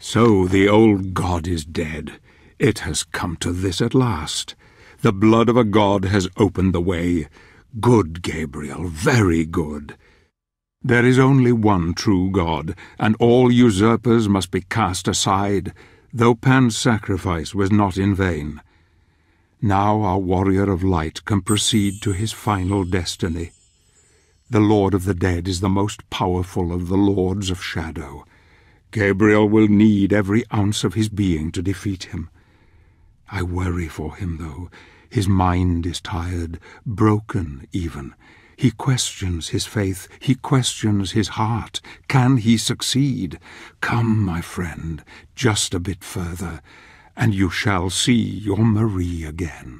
So the old god is dead. It has come to this at last. The blood of a god has opened the way. Good, Gabriel, very good. There is only one true God, and all usurpers must be cast aside, though Pan's sacrifice was not in vain. Now our warrior of light can proceed to his final destiny. The Lord of the Dead is the most powerful of the lords of shadow. Gabriel will need every ounce of his being to defeat him. I worry for him, though. His mind is tired, broken even. He questions his faith, he questions his heart. Can he succeed? Come, my friend, just a bit further, and you shall see your Marie again.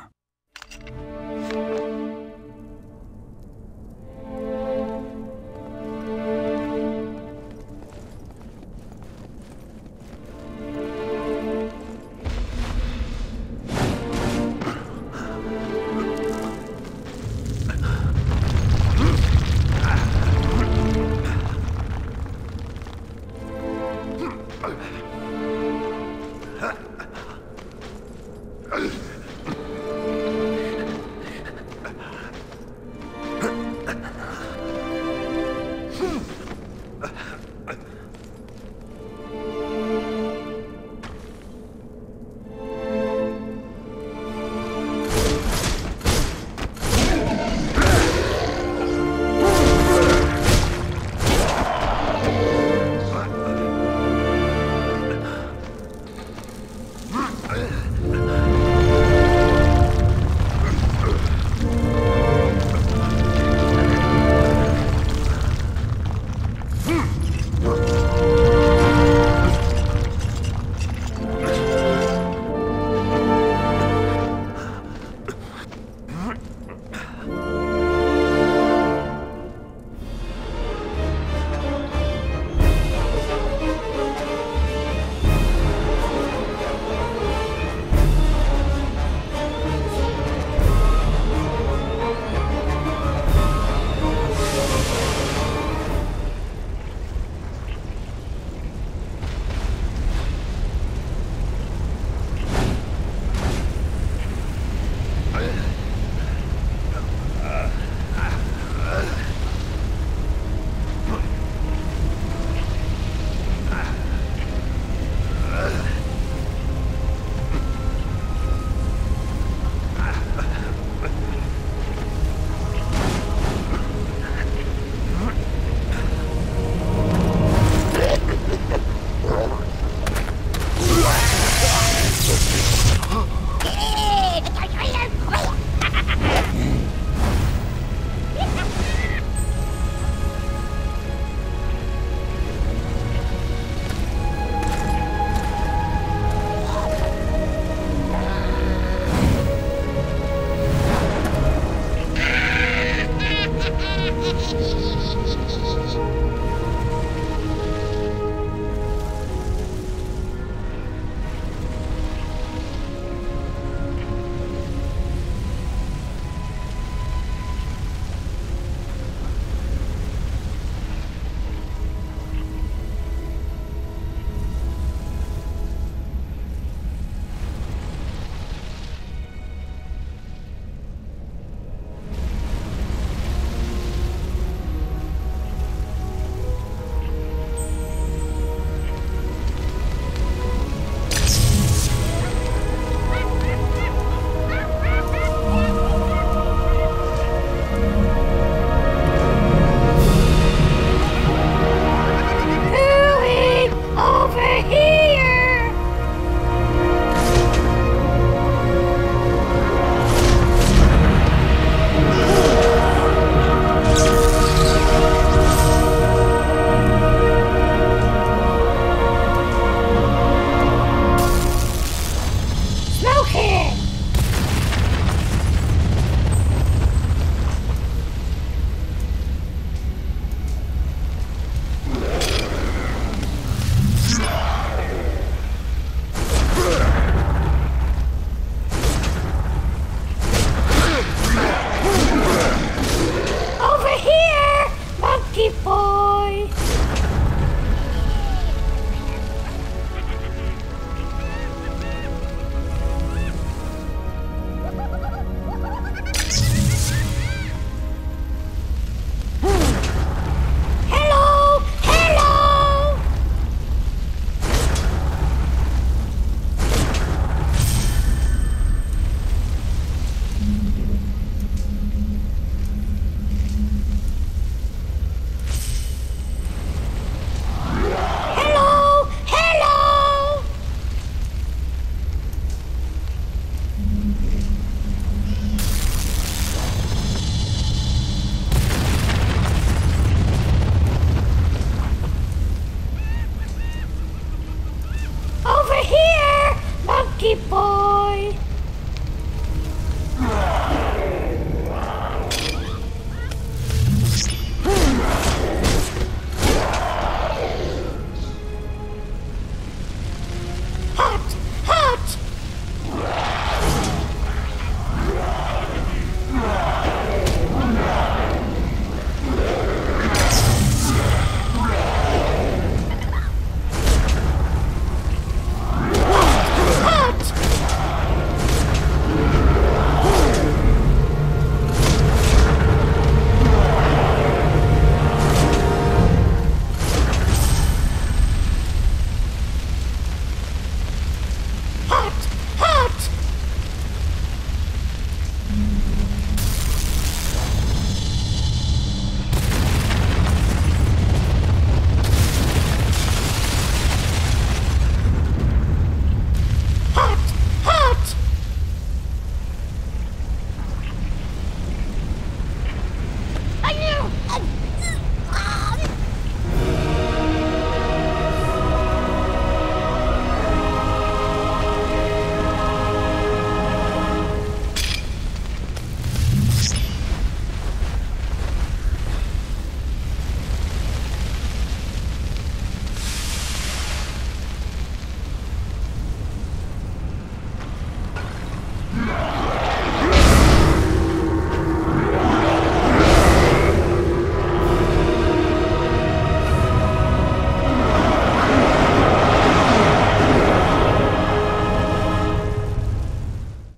equipo.